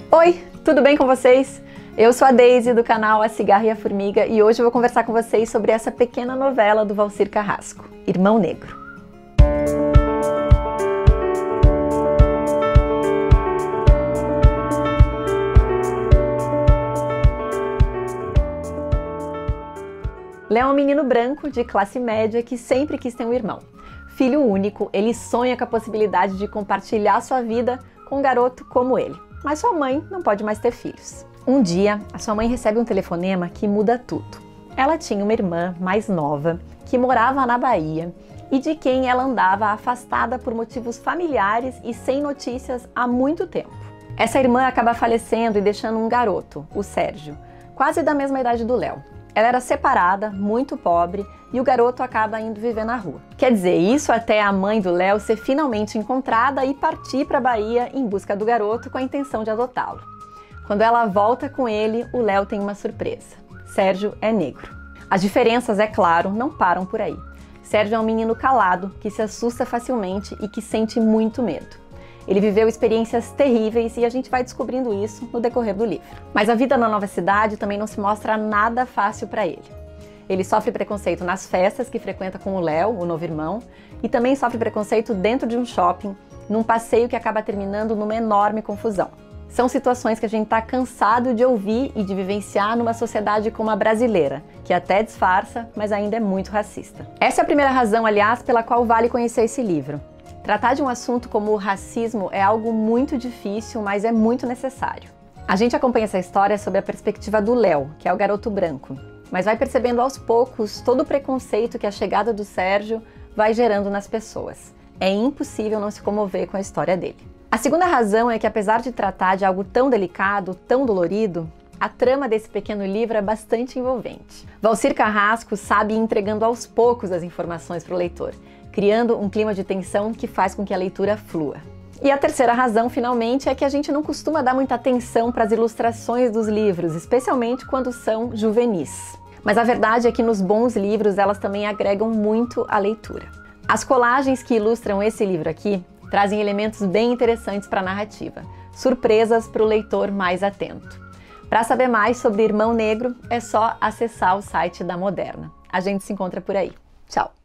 Oi, tudo bem com vocês? Eu sou a Daisy do canal A Cigarra e a Formiga e hoje eu vou conversar com vocês sobre essa pequena novela do Valcir Carrasco, Irmão Negro. Léo é um menino branco de classe média que sempre quis ter um irmão. Filho único, ele sonha com a possibilidade de compartilhar sua vida com um garoto como ele. Mas sua mãe não pode mais ter filhos. Um dia, a sua mãe recebe um telefonema que muda tudo. Ela tinha uma irmã mais nova, que morava na Bahia e de quem ela andava afastada por motivos familiares e sem notícias há muito tempo. Essa irmã acaba falecendo e deixando um garoto, o Sérgio, quase da mesma idade do Léo. Ela era separada, muito pobre, e o garoto acaba indo viver na rua. Quer dizer, isso até a mãe do Léo ser finalmente encontrada e partir para a Bahia em busca do garoto com a intenção de adotá-lo. Quando ela volta com ele, o Léo tem uma surpresa. Sérgio é negro. As diferenças, é claro, não param por aí. Sérgio é um menino calado, que se assusta facilmente e que sente muito medo. Ele viveu experiências terríveis e a gente vai descobrindo isso no decorrer do livro. Mas a vida na nova cidade também não se mostra nada fácil para ele. Ele sofre preconceito nas festas que frequenta com o Léo, o novo irmão, e também sofre preconceito dentro de um shopping, num passeio que acaba terminando numa enorme confusão. São situações que a gente está cansado de ouvir e de vivenciar numa sociedade como a brasileira, que até disfarça, mas ainda é muito racista. Essa é a primeira razão, aliás, pela qual vale conhecer esse livro. Tratar de um assunto como o racismo é algo muito difícil, mas é muito necessário. A gente acompanha essa história sob a perspectiva do Léo, que é o garoto branco, mas vai percebendo aos poucos todo o preconceito que a chegada do Sérgio vai gerando nas pessoas. É impossível não se comover com a história dele. A segunda razão é que, apesar de tratar de algo tão delicado, tão dolorido, a trama desse pequeno livro é bastante envolvente. Valcir Carrasco sabe ir entregando aos poucos as informações para o leitor, criando um clima de tensão que faz com que a leitura flua. E a terceira razão, finalmente, é que a gente não costuma dar muita atenção para as ilustrações dos livros, especialmente quando são juvenis. Mas a verdade é que nos bons livros elas também agregam muito à leitura. As colagens que ilustram esse livro aqui trazem elementos bem interessantes para a narrativa, surpresas para o leitor mais atento. Para saber mais sobre Irmão Negro, é só acessar o site da Moderna. A gente se encontra por aí. Tchau!